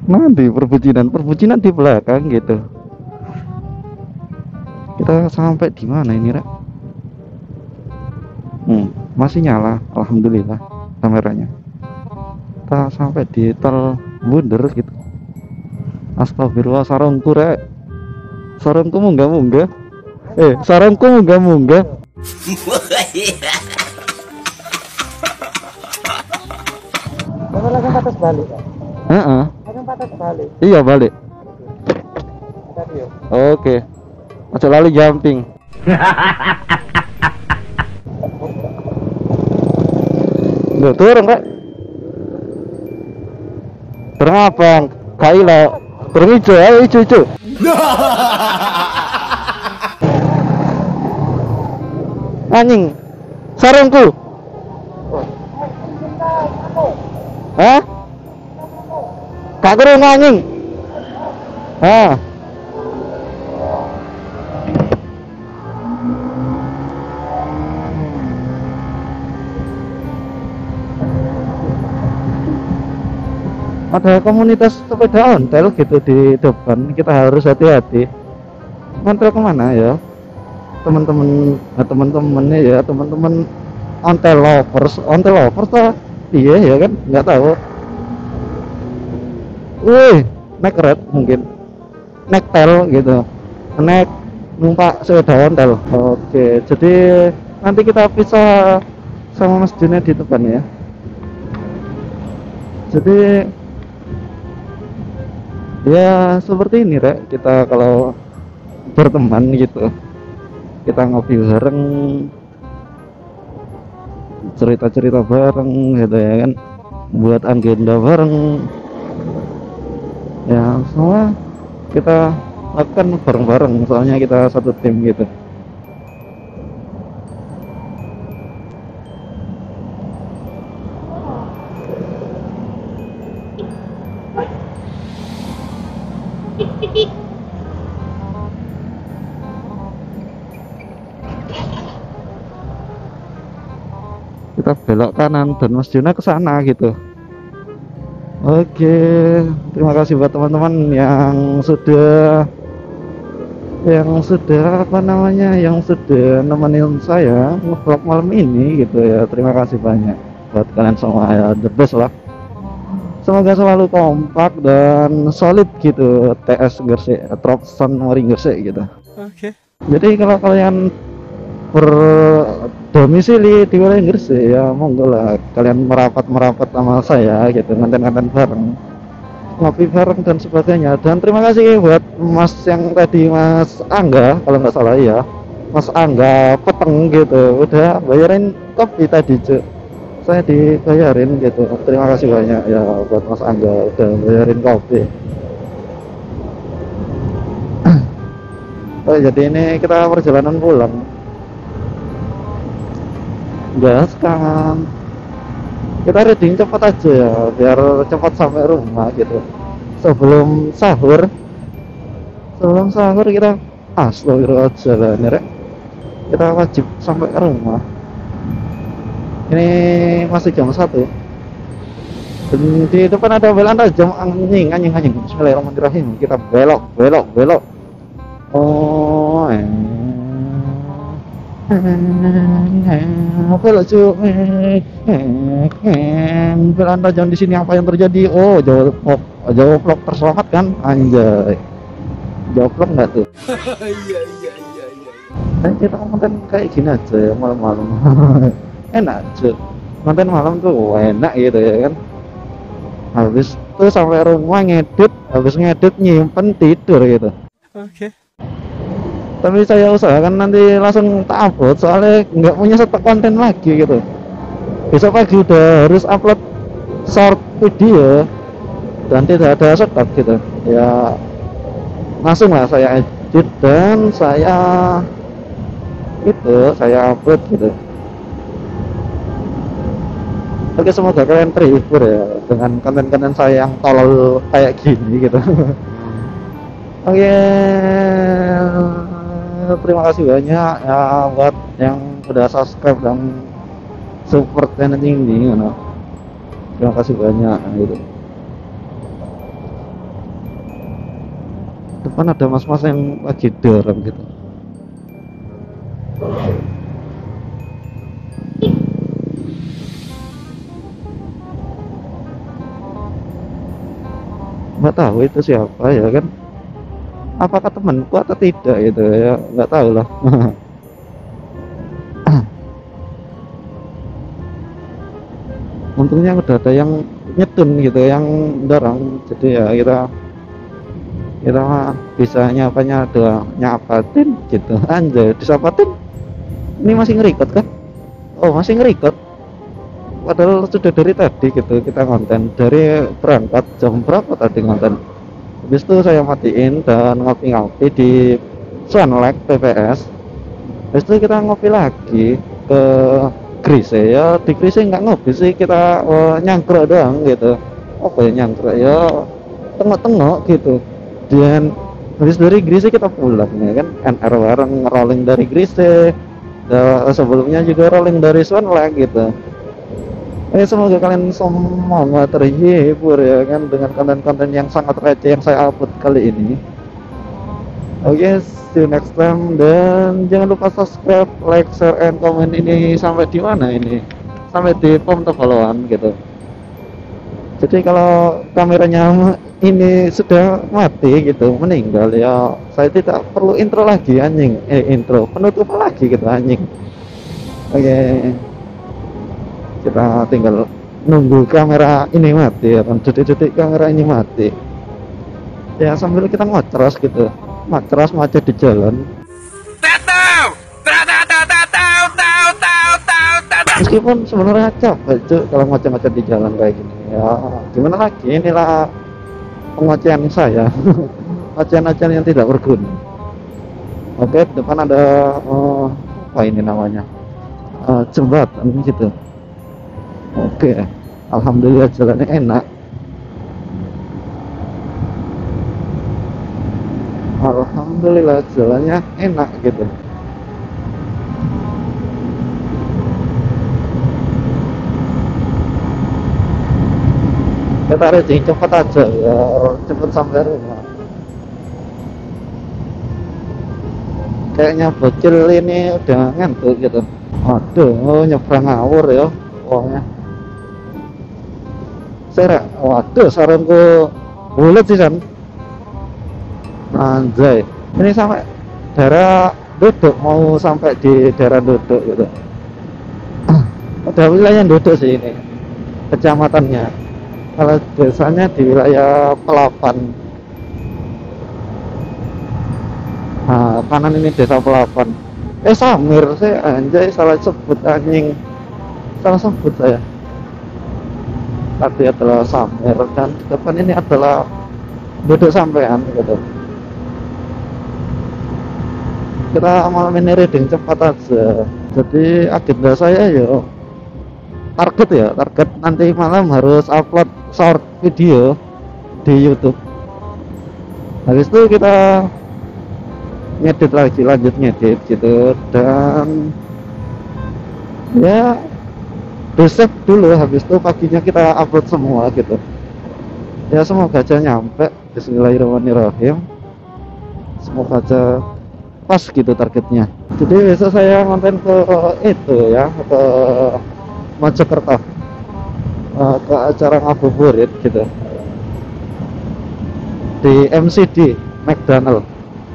Nanti perbucinan di belakang gitu. Kita sampai di mana ini, Rek? Masih nyala, alhamdulillah kameranya. Kita sampai di tol Bunder gitu. Astagfirullah, sarungku, Rek. Sarungku munggah-munggah. Sarungku munggah-munggah. Bapak langsung patas balik, Pak. Heeh. Langsung patas balik. Iya, balik. Tadi ya. Oke. Aja lali jumping. Nggak turun, Kak. Turun apa? Kaila. Turun hijau, ayo hijau. Anjing. Sarungku. Hah? Kak kurung anjing. Hah? Ada komunitas sepeda ontel gitu di depan, kita harus hati-hati. Ontel kemana ya teman-temannya ya, teman-teman ontel lovers lah. Iya ya kan, nggak tahu. Wih, naik red mungkin, naik tel gitu, naik numpak sepeda ontel. Oke, jadi nanti kita pisah sama Mas Junet di depan ya. Jadi ya seperti ini, Rek, kita kalau berteman gitu, kita ngopi bareng, cerita-cerita bareng gitu ya kan, buat agenda bareng ya, semua kita lakukan bareng-bareng, soalnya kita satu tim gitu. Kita belok kanan dan Mas Juna ke sana gitu. Oke, terima kasih buat teman-teman yang sudah apa namanya, yang sudah nemenin saya nge-vlog malam ini gitu ya. Terima kasih banyak buat kalian semua ya, the best lah. Semoga selalu kompak dan solid gitu, TS Gresik, Tropson Mori Gresik gitu. Oke. Jadi kalau kalian berdomisili di wilayah Gresik ya, monggo lah kalian merapat sama saya gitu, nganten-nganten bareng, ngopi bareng dan sebagainya. Dan terima kasih buat Mas yang tadi, Mas Angga kalau nggak salah ya, Mas Angga Peteng gitu, udah bayarin kopi tadi, Cuk. Saya dibayarin gitu. Terima kasih banyak ya buat Mas Angga udah bayarin kopi. Oh, jadi ini kita perjalanan pulang. Gas kan. Kita reading cepat aja ya, biar cepat sampai rumah gitu. Sebelum sahur kita astagfirullahaladzim nih, Rek. Kita wajib sampai ke rumah. Ini masih jam 1. Dan di depan ada belan tajam, anjing. Bismillahirrahmanirrahim. Kita belok. Oh, belok cuy. Belan tajam di sini, apa yang terjadi? Oh, jauh vlog terselamat kan, anjay. Jauh vlog nggak tuh? Iya. Kita konten kayak gini aja ya malam-malam. Enak cuy, konten malam tuh enak gitu ya kan. Habis tuh sampai rumah habis ngedit nyimpen tidur gitu. Oke. Tapi saya usahakan nanti langsung tak upload, soalnya nggak punya stok konten lagi gitu. Besok pagi udah harus upload short video dan tidak ada stok gitu ya, langsung lah saya edit dan saya upload gitu. Oke, semoga kalian terhibur ya dengan konten-konten saya yang tolol kayak gini gitu. Oke, terima kasih banyak ya buat yang sudah subscribe dan support channel ini, you know. Terima kasih banyak gitu. depan ada mas-mas yang lagi dorong gitu. Nggak tahu itu siapa ya kan, apakah temanku atau tidak gitu ya, nggak tahu lah. Untungnya udah ada yang nyetun gitu, yang dorong, jadi ya kita mah bisa nyapanya, ada nyapatin gitu. Anjay, disapatin. Ini masih ngerikot kan? Oh, masih ngerikot, padahal sudah dari tadi gitu kita konten, dari berangkat jam berapa tadi konten. Habis itu saya matiin dan ngopi-ngopi di Swan Lake PPS. Habis itu kita ngopi lagi ke Grise ya. Di Grise nggak ngopi sih, kita nyangkruk doang gitu. Apa ya, nyangkruk ya, tengok-tengok gitu. Dan habis dari Grise kita pulang ya kan, NR bareng rolling dari Grise. Sebelumnya juga rolling dari Swan Lake gitu. Semoga kalian semua terhibur ya kan dengan konten-konten yang sangat receh yang saya upload kali ini. Oke, see you next time, dan jangan lupa subscribe, like, share, and comment. Ini sampai di mana ini? Sampai di form followan gitu. Jadi kalau kameranya ini sudah mati gitu, meninggal ya, saya tidak perlu intro lagi anjing. Intro penutup lagi gitu anjing. Oke. Kita tinggal nunggu kamera ini mati ya kan, detik-detik kamera ini mati ya, sambil kita ngocros gitu, ngocros macet di jalan. Meskipun sebenarnya capek cuy kalau ngoceh-ngoceh di jalan kayak gini ya, gimana lagi, inilah pengocehan saya. Ocehan-ocehan yang tidak berguna. Oke, depan ada apa ini namanya, jembatan gitu. Oke, alhamdulillah jalannya enak. Alhamdulillah jalannya enak gitu. Kita racing cepat aja ya, cepat sampai rumah. Kayaknya bocil ini udah ngantuk gitu. Aduh, nyebrang ngawur ya uangnya. Waduh, saranku bulat sih kan. Anjay, ini sampai daerah Duduk, mau sampai di daerah Duduk gitu. Udah wilayah Duduk sih ini, kecamatannya. Kalau desanya di wilayah Pelapan. Nah, kanan ini desa Pelapan. Samir sih, anjay, salah sebut anjing. Salah sebut saya. Tadi adalah Samir dan di depan ini adalah Duduk sampean gitu. Kita malam ini reading cepat aja. Jadi agenda saya yo target nanti malam harus upload short video di YouTube. Habis itu kita ngedit lagi, lanjut ngedit gitu, dan ya save dulu. Habis itu paginya kita upload semua gitu ya. Semoga aja nyampe. Bismillahirrahmanirrahim, semoga aja pas gitu targetnya. Jadi besok saya konten ke itu ya, ke Mojokerto, ke acara ngabuburit gitu di MCD McDonald,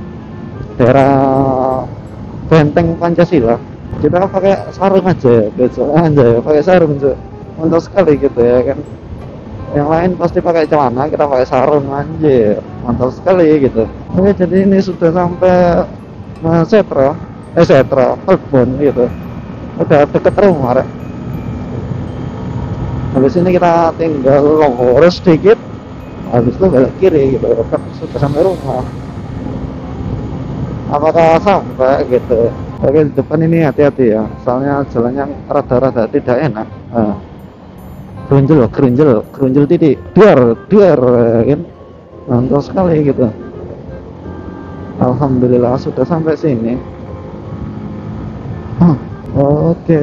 daerah Benteng Pancasila. Kita pakai sarung aja ya besok, anjay, pakai sarung tuh mantap sekali gitu ya kan. Yang lain pasti pakai celana, kita pakai sarung, anjir, mantap sekali gitu. Oke, jadi ini sudah sampai Setra Pelbon gitu, udah deket rumah rek. Habis ini kita tinggal lurus sedikit, habis itu belok kiri gitu kan, sudah sampai rumah. Apakah sampai gitu? Oke, di depan ini hati-hati ya, soalnya jalannya rada-rada tidak enak. Gerunjel titik, duar kan, mantap sekali gitu. Alhamdulillah sudah sampai sini. Oke,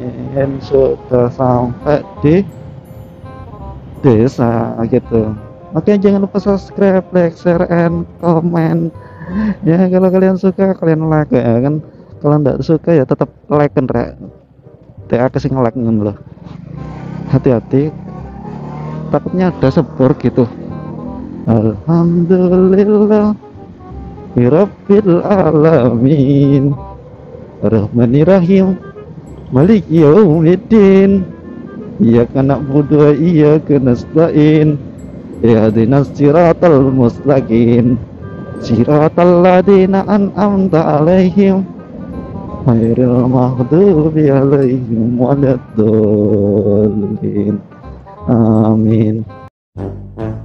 alhamdulillahirobbilalamin, sudah sampai di desa gitu. Oke, jangan lupa subscribe, like, share, and comment. Ya, kalau kalian suka kalian like ya kan. Kalau nggak suka ya tetap like kan rek. Tak kasih nge-like ngono loh. Hati-hati, takutnya ada sebor gitu. Alhamdulillah Rabbil alamin Rahmanirrahim Malik yaumiddin Iyyaka na'budu wa iyyaka nasta'in Ihdinas siratal mustaqim Siratal ladzina an'amta 'alaihim ghairil maghdubi 'alaihim waladdallin. Amin.